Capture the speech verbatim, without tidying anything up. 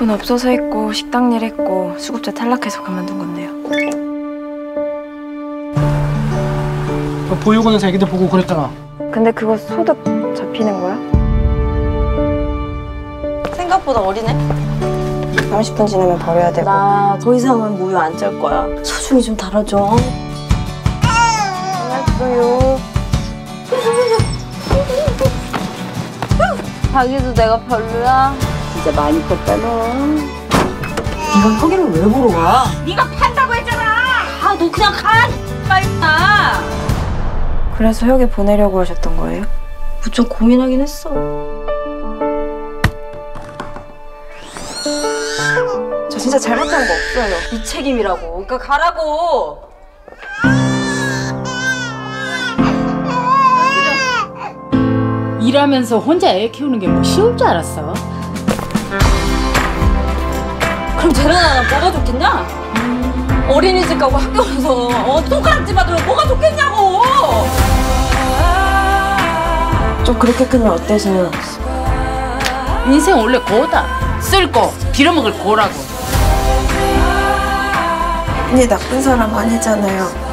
돈 없어서 했고 식당 일 했고 수급자 탈락해서 그만둔 건데요. 너 보육원에서 애기들 보고 그랬잖아. 근데 그거 소득 잡히는 거야? 생각보다 어리네? 삼십 분 지나면 버려야 되고. 나 더 이상은 무유 안 짤 거야. 소중히 좀 다뤄줘. 알았어요. 자기도 내가 별로야? 진짜 많이 컸다 너. 네가 혁이를 왜 보러 와? 네가 판다고 했잖아! 아, 너 그냥 가! 빨리나! 그래서 혁이 보내려고 하셨던 거예요? 무척 고민하긴 했어. 저 진짜 잘못한 거 없어요. 네 책임이라고. 그러니까 가라고! 일하면서 혼자 애 키우는 게 뭐 쉬울 줄 알았어? 그럼 쟤랑 나랑 뭐가 좋겠냐? 어린이집 가고 학교 가서 어, 손가락질 받으면 뭐가 좋겠냐고! 좀 그렇게 크면 어때서요? 인생 원래 고다. 쓸 거, 빌어먹을 고라고. 언니 나쁜 사람 아니잖아요.